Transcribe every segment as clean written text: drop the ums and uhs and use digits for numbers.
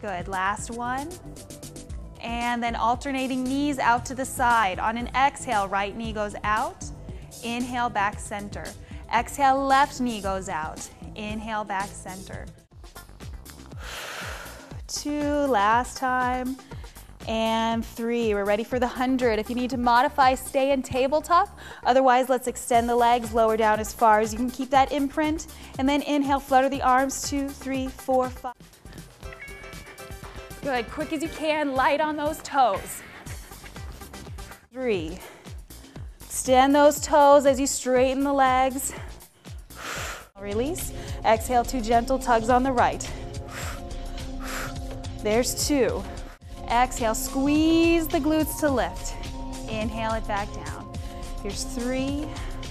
Good, last one. And then alternating knees out to the side. On an exhale, right knee goes out. Inhale, back center. Exhale, left knee goes out. Inhale, back center. 2, last time. And 3, we're ready for the 100. If you need to modify, stay in tabletop. Otherwise, let's extend the legs, lower down as far as you can keep that imprint. And then inhale, flutter the arms, 2, 3, 4, 5. Good, quick as you can, light on those toes. 3. Extend those toes as you straighten the legs. Release. Exhale, 2 gentle tugs on the right. There's 2. Exhale, squeeze the glutes to lift. Inhale it back down. Here's 3,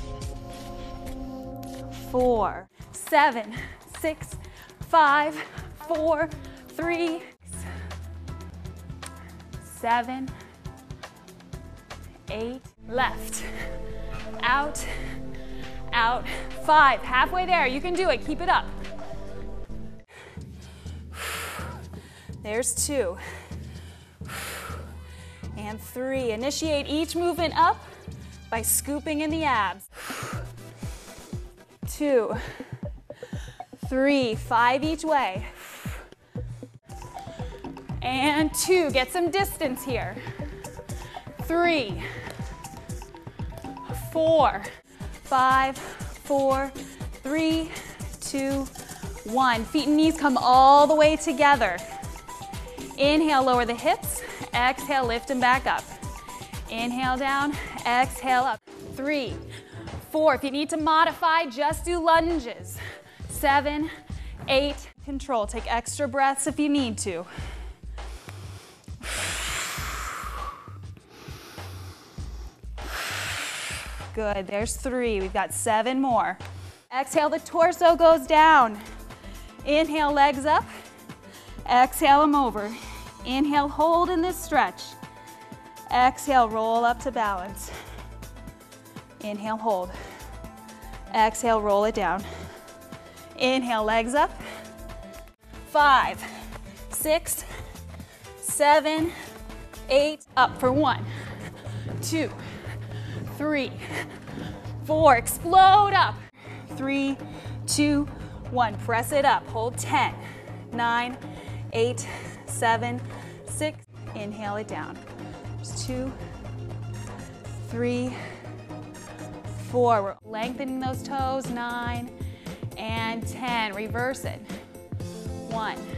4, 7, 6, 5, 4, 3, 7, 8, left, out, out, 5, halfway there, you can do it, keep it up. There's 2, and 3. Initiate each movement up by scooping in the abs. 2, 3, 5 each way. And 2, get some distance here. 3, 4, 5, 4, 3, 2, 1. Feet and knees come all the way together. Inhale, lower the hips. Exhale, lift them back up. Inhale down, exhale up. 3, 4. If you need to modify, just do lunges. 7, 8. Control. Take extra breaths if you need to. Good, there's 3. We've got 7 more. Exhale, the torso goes down. Inhale, legs up. Exhale them over. Inhale, hold in this stretch. Exhale, roll up to balance. Inhale, hold. Exhale, roll it down. Inhale, legs up. 5, 6, 7, 8. Up for 1, 2, 3, 4. Explode up. 3, 2, 1. Press it up. Hold 10, 9, 8, 7, 6. Inhale it down. There's 2, 3, 4. We're lengthening those toes. 9 and 10. Reverse it. 1,